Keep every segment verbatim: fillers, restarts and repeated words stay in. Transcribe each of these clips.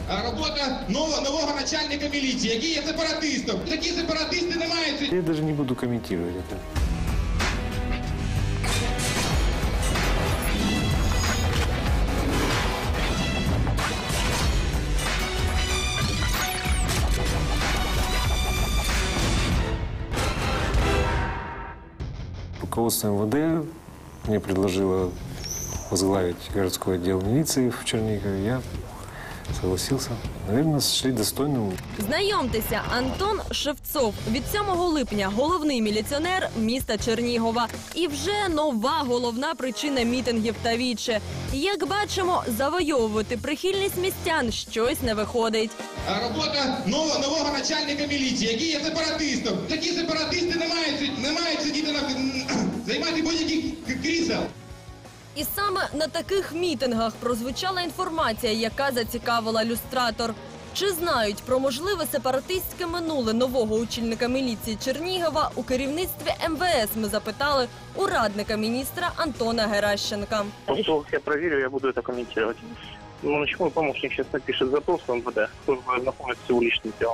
робота нового, нового начальника міліції, який є сепаратистом. Такі сепаратисти не мають. Я навіть не буду коментувати це. Руководство эм вэ дэ мне предложило возглавить городской отдел милиции в Чернигове. Я согласился. Наверное, сошли достойным. Знайомтеся, Антон Шевцов. Від сьомого липня головний міліціонер міста Чернігова. І вже нова головна причина мітингів та віче. Як бачимо, завойовувати прихильність містян щось не виходить. Робота нового, нового начальника міліції, який є сепаратистом. Такі сепаратисти не мають, не мають сидіти на займати будь-яких крісел. І саме на таких мітингах прозвучала інформація, яка зацікавила люстратор. Чи знають про можливе сепаратистське минуле нового очільника міліції Чернігова у керівництві ем ве ес ми запитали у радника міністра Антона Геращенка. Что я проверю, я буду это комментировать. Ну, ночной помощник сейчас напишет запрос в эм вэ дэ, служба находится уличным делом.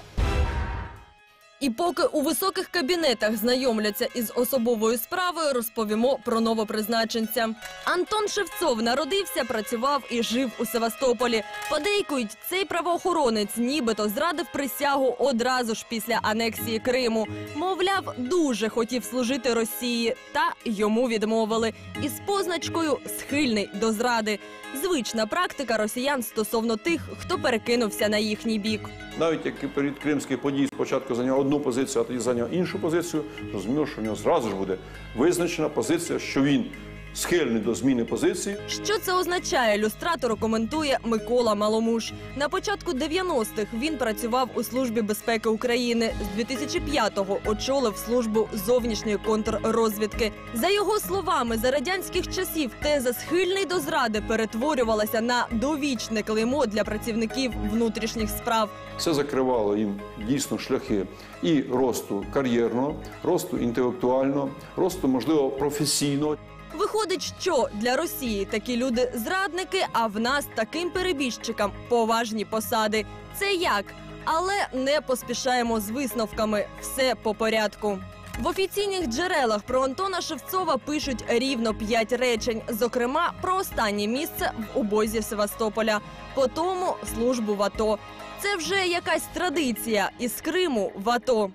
І поки у високих кабінетах знайомляться із особовою справою, розповімо про новопризначенця. Антон Шевцов народився, працював і жив у Севастополі. Подейкують, цей правоохоронець нібито зрадив присягу одразу ж після анексії Криму. Мовляв, дуже хотів служити Росії, та йому відмовили. Із позначкою «схильний до зради». Звична практика росіян стосовно тих, хто перекинувся на їхній бік. Навіть як перед кримських подій спочатку зайняв одну позицію, а тоді зайняв іншу позицію, зрозуміло, що в нього зразу ж буде визначена позиція, що він схильний до зміни позиції. Що це означає, люстратор коментує Микола Маломуш. На початку дев'яностих він працював у Службі безпеки України. З дві тисячі п'ятого очолив службу зовнішньої контррозвідки. За його словами, за радянських часів теза «схильний до зради» перетворювалася на довічне клеймо для працівників внутрішніх справ. Це закривало їм дійсно шляхи і росту кар'єрного, росту інтелектуального, росту, можливо, професійного. Виходить, що для Росії такі люди зрадники, а в нас таким перебіжчикам поважні посади. Це як? Але не поспішаємо з висновками. Все по порядку. В офіційних джерелах про Антона Шевцова пишуть рівно п'ять речень. Зокрема, про останнє місце в обозі Севастополя. По тому службу в АТО. Це вже якась традиція. Із Криму в АТО.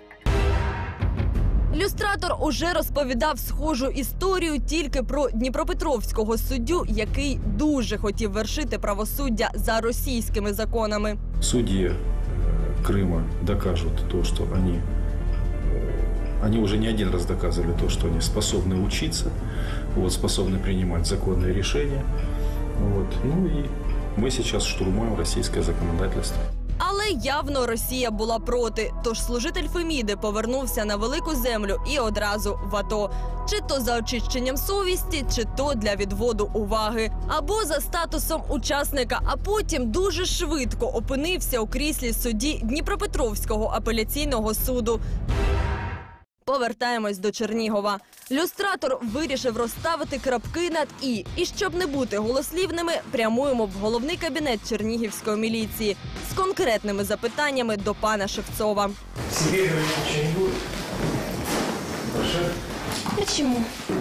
Люстратор уже розповідав схожу історію тільки про дніпропетровського суддю, який дуже хотів вершити правосуддя за російськими законами. Судьи Крыма докажут то, что они, они уже не один раз доказывали то, что они способны учиться, вот, способны принимать законные решения. Вот. Ну и мы сейчас штурмуем российское законодательство. Але явно Росія була проти, тож служитель Феміди повернувся на велику землю і одразу в АТО. Чи то за очищенням совісті, чи то для відводу уваги. Або за статусом учасника, а потім дуже швидко опинився у кріслі судді Дніпропетровського апеляційного суду. Повертаємось до Чернігова. Люстратор вирішив розставити крапки над «і». І щоб не бути голослівними, прямуємо в головний кабінет чернігівської міліції з конкретними запитаннями до пана Шевцова. Чому?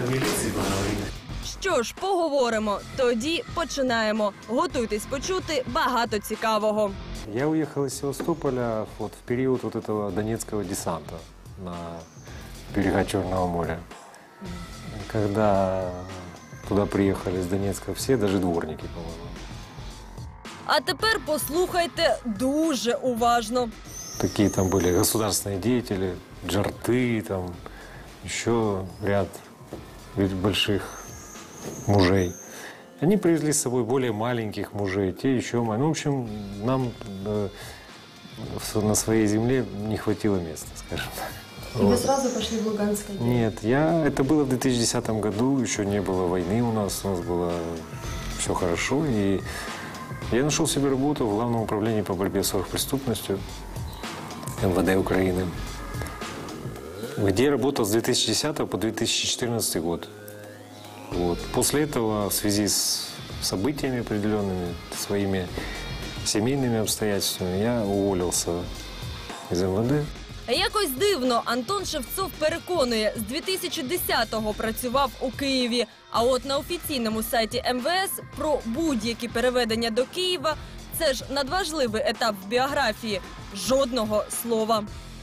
Що ж, поговоримо. Тоді починаємо. Готуйтесь почути багато цікавого. Я уехал из Севастополя вот, в период вот этого донецкого десанта на берега Черного моря. Когда туда приехали с Донецка все, даже дворники, по-моему. А тепер послухайте дуже уважно. Такие там были государственные деятели, джарты, там еще ряд больших мужей. Они привезли с собой более маленьких мужей, те еще маленькие. Ну, в общем, нам э, на своей земле не хватило места, скажем так. И вот. Вы сразу пошли в Луганское? Нет, я, это было в две тысячи десятом году, еще не было войны у нас, у нас было все хорошо. И я нашел себе работу в Главном управлении по борьбе с оргпреступностью эм вэ дэ Украины, где я работал с две тысячи десятого по две тысячи четырнадцатый год. Вот. После этого, в связи с событиями определенными, своими семейными обстоятельствами я уволился из эм вэ дэ. Якось дивно Антон Шевцов переконує, з дві тисячі десятого працював у Києві. А от на офіційному сайті ем ве ес про будь-які переведення до Києва – це ж надважливий етап в біографії – жодного слова.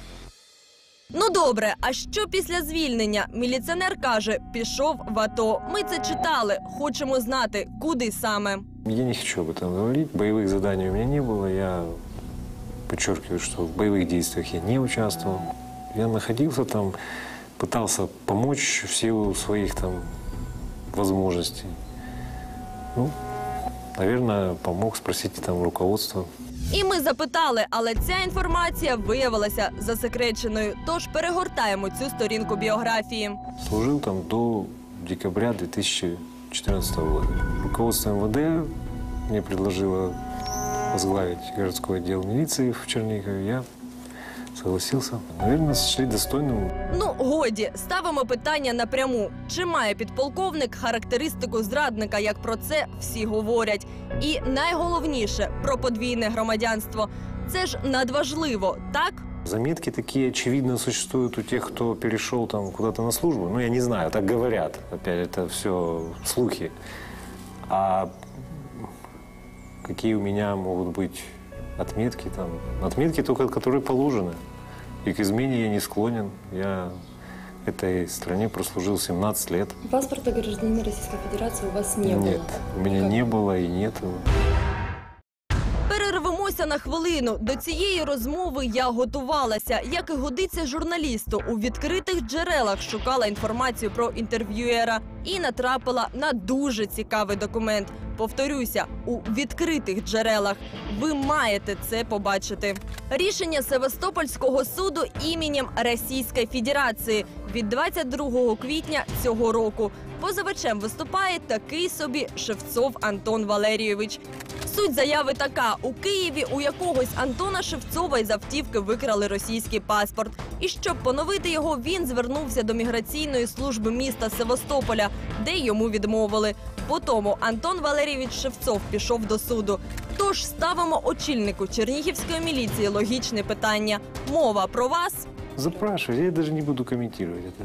Ну добре, а що після звільнення? Міліціонер каже, пішов в АТО. Ми це читали, хочемо знати, куди саме. Я не хочу об этом говорить. Боевых заданий у меня не было. Я подчеркиваю, что в боевых действиях я не участвовал. Я находился там, пытался помочь в силу своих там возможностей. Ну, наверное, помог, спросите там руководство. І ми запитали, але ця інформація виявилася засекреченою. Тож перегортаємо цю сторінку біографії. Служил там до декабря две тысячи четырнадцатого года. Руководство эм вэ дэ мне предложило возглавить городской отдел милиции в Чернигове. Я согласился. Наверное, сочли достойным. Ну, годі, ставимо питання напряму. Чи має підполковник характеристику зрадника, як про це всі говорять? І найголовніше – про подвійне громадянство. Це ж надважливо, так? Заметки такие, очевидно, существуют у тех, кто перешел там куда-то на службу. Ну, я не знаю, так говорят. Опять, это все слухи. А какие у меня могут быть отметки там? Отметки только, которые положены. И к измене я не склонен. Я этой стране прослужил семнадцать лет. Паспорта гражданина Российской Федерации у вас не было? Нет, у меня не было и нет его. Перервемося на хвилину. До цієї розмови я готувалася. Як і годиться журналісту, у відкритих джерелах шукала інформацію про інтерв'юєра і натрапила на дуже цікавий документ. Повторюся, у відкритих джерелах. Ви маєте це побачити. Рішення Севастопольського суду іменем Російської Федерації від двадцять другого квітня цього року. Позивачем виступає такий собі Шевцов Антон Валерійович. Суть заяви така. У Києві у якогось Антона Шевцова із автівки викрали російський паспорт. І щоб поновити його, він звернувся до міграційної служби міста Севастополя, де йому відмовили. Потому Антон Валерійович Шевцов пішов до суду. Тож ставимо очільнику Чернігівської міліції логічне питання. Мова про вас? Запрашивайте, я даже не буду комментировать это.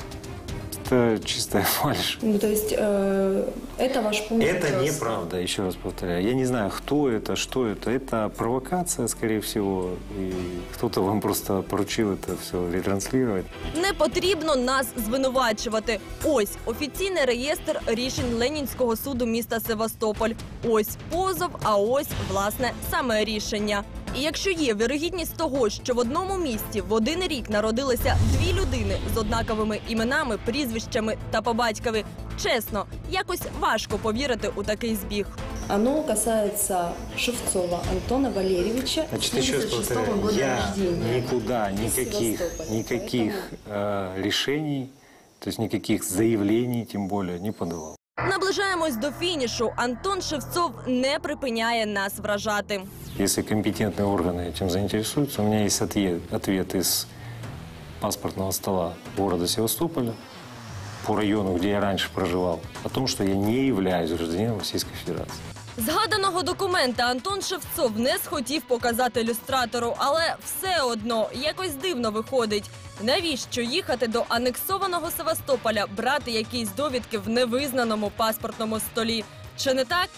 Это чистая фальшь. Ну, то есть э, это ваш пункт? Это неправда, еще раз повторяю. Я не знаю, кто это, что это. Это провокация, скорее всего. И кто-то вам просто поручил это все ретранслировать. Не потрібно нас звинувачувати. Ось офіційний реєстр рішень Ленінського суду міста Севастополь. Ось позов, а ось, власне, саме рішення. І якщо є вірогідність того, що в одному місті в один рік народилися дві людини з однаковими іменами, прізвищами та по батькові, чесно, якось важко повірити у такий збіг. Оно касается Шевцова Антона Валерьевича, Значит, еще раз семьдесят шестого повторяю, года я рождения. никуда, из никаких, Севастополя. никаких э, решений, то есть никаких заявлений, тем более, не подавал. Наближаємось до фінішу. Антон Шевцов не припиняє нас вражати. Если компетентные органы этим заинтересуются, у меня есть ответ, ответ из паспортного стола города Севастополя по району, где я раньше проживал, о том, что я не являюсь гражданином Российской Федерации. Згаданого документа Антон Шевцов не схотів показати ілюстратору, але все одно якось дивно виходить. Навіщо їхати до анексованого Севастополя, брати якісь довідки в невизнаному паспортному столі? Чи не так?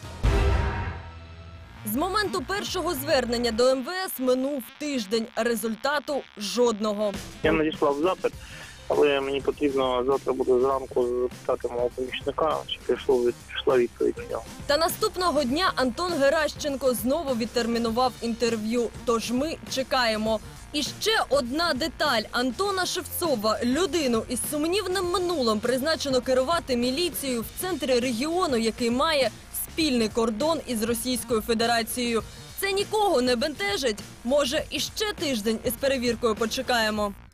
З моменту першого звернення до ем ве ес минув тиждень. Результату жодного. Я надіслав запит, але мені потрібно завтра буде зранку запитати мого помічника, чи прийшло від прийшла відповідь на нього. Та наступного дня Антон Геращенко знову відтермінував інтерв'ю. Тож ми чекаємо. І ще одна деталь. Антона Шевцова, людину із сумнівним минулим, призначено керувати міліцією в центрі регіону, який має спільний кордон із Російською Федерацією. Це нікого не бентежить? Може, іще тиждень із перевіркою почекаємо?